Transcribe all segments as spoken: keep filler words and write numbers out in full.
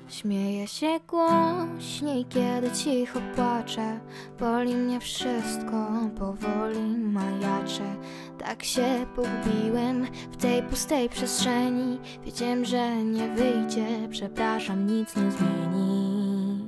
Śmieję się głośniej, kiedy cicho płaczę. Boli mnie wszystko, powoli majaczę. Tak się pogubiłem w tej pustej przestrzeni. Wiedziałem, że nie wyjdzie, przepraszam, nic nie zmieni.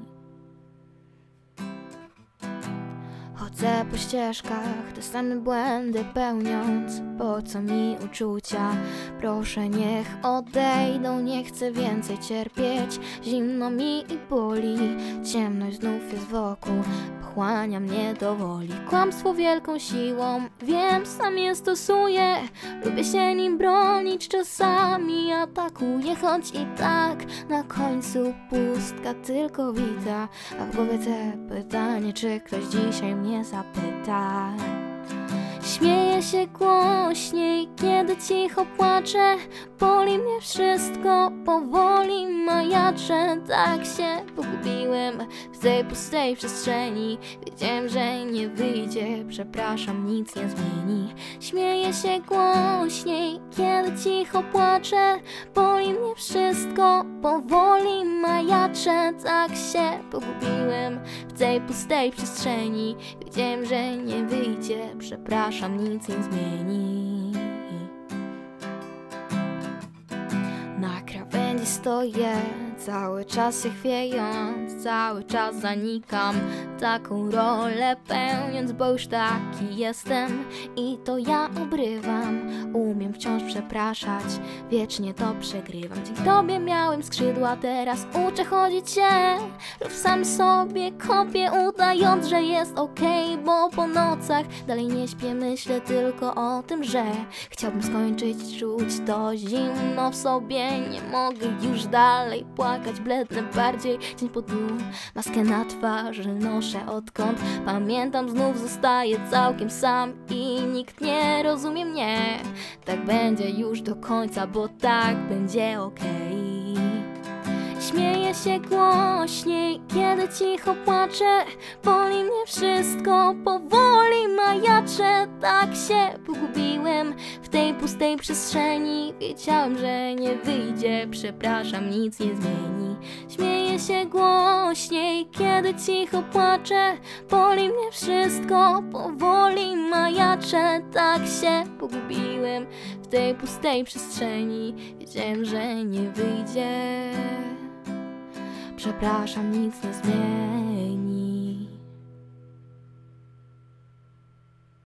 Chodzę po ścieżkach, te same błędy pełniąc. Po co mi uczucia? Proszę, niech odejdą, nie chcę więcej cierpieć. Zimno mi i boli, ciemność znów jest wokół, pochłania mnie do woli. Kłamstwo wielką siłą, wiem, sam je stosuję. Lubię się nim bronić, czasami atakuję, choć i tak na końcu pustka tylko wita. A w głowie te pytanie, czy ktoś dzisiaj mnie zapyta. Śmieję się głośniej, kiedy cicho płaczę. Boli mnie wszystko, powoli majaczę. Tak się pogubiłem w tej pustej przestrzeni. Wiedziałem, że nie wyjdzie, przepraszam, nic nie zmieni. Śmieję się głośniej, kiedy cicho płaczę. Boli mnie wszystko, powoli majaczę. Tak się pogubiłem w tej pustej przestrzeni. Wiedziałem, że nie wyjdzie, przepraszam, nic nie zmieni. Na krawędzi stoję, cały czas się chwiejąc, cały czas zanikam, taką rolę pełniąc, bo już taki jestem i to ja obrywam. Umiem wciąż przepraszać, wiecznie to przegrywam. Dzięki tobie miałem skrzydła, teraz uczę chodzić się. Lub sam sobie kopię, udając, że jest okej, okay, bo po nocach dalej nie śpię, myślę tylko o tym, że chciałbym skończyć, czuć to zimno w sobie. Nie mogę już dalej płakać, blednę bardziej dzień po dniu. Maskę na twarzy noszę, odkąd pamiętam, znów zostaję całkiem sam i nikt nie rozumie mnie. Tak będzie już do końca, bo tak będzie okej. Śmieję się głośniej, kiedy cicho płaczę. Boli mnie wszystko, powoli majaczę. Tak się pogubiłem w tej pustej przestrzeni. Wiedziałem, że nie wyjdzie, przepraszam, nic nie zmieni. Śmieję się głośniej, kiedy cicho płaczę. Boli mnie wszystko, powoli majaczę. Tak się pogubiłem w tej pustej przestrzeni. Wiedziałem, że nie wyjdzie, przepraszam, nic nie zmieni.